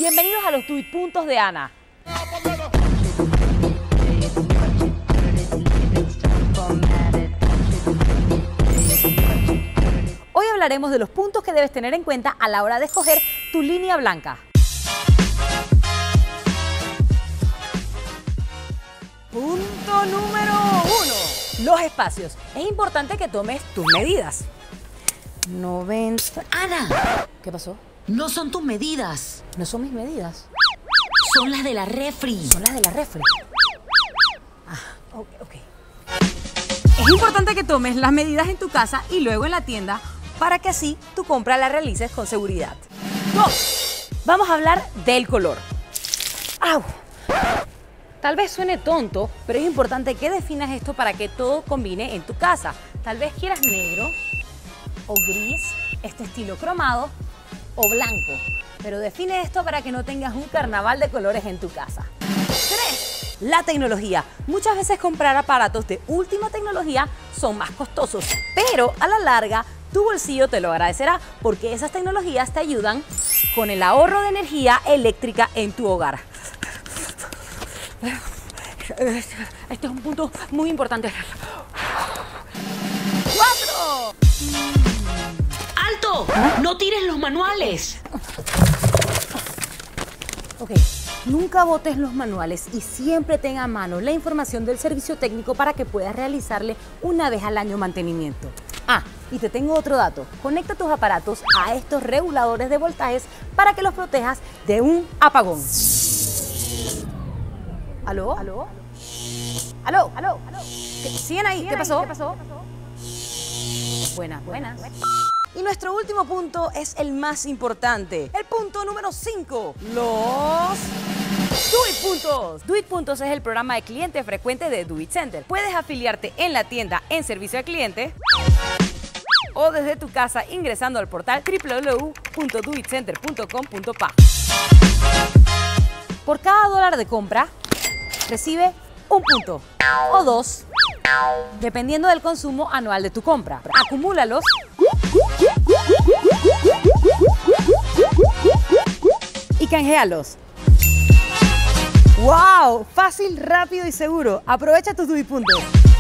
Bienvenidos a los tuitpuntos de Ana. Hoy hablaremos de los puntos que debes tener en cuenta a la hora de escoger tu línea blanca. Punto número 1. Los espacios. Es importante que tomes tus medidas. 90... ¡Ana! ¿Qué pasó? No son tus medidas. No son mis medidas. Son las de la refri. Son las de la refri. Ok. Es importante que tomes las medidas en tu casa y luego en la tienda para que así tu compra la realices con seguridad. 2. Vamos a hablar del color. ¡Au! Tal vez suene tonto, pero es importante que definas esto para que todo combine en tu casa. Tal vez quieras negro o gris, este estilo cromado o blanco. Pero define esto para que no tengas un carnaval de colores en tu casa. 3. La tecnología. Muchas veces comprar aparatos de última tecnología son más costosos, pero a la larga tu bolsillo te lo agradecerá porque esas tecnologías te ayudan con el ahorro de energía eléctrica en tu hogar. Este es un punto muy importante. 4. ¡Alto! ¡No tires los manuales! Ok, nunca botes los manuales y siempre tenga a mano la información del servicio técnico para que puedas realizarle una vez al año mantenimiento. Y te tengo otro dato. Conecta tus aparatos a estos reguladores de voltajes para que los protejas de un apagón. ¿Aló? ¿Siguen ahí? ¿Qué pasó? Buenas. Y nuestro último punto es el más importante. El punto número 5. Los tuitpuntos. Tuitpuntos es el programa de cliente frecuente de Do It Center. Puedes afiliarte en la tienda en servicio al cliente o desde tu casa ingresando al portal www.doitcenter.com.pa. Por cada $1 de compra, recibe un punto o 2, dependiendo del consumo anual de tu compra. Acumúlalos y canjealos. ¡Wow! Fácil, rápido y seguro. Aprovecha tus tuitpuntos.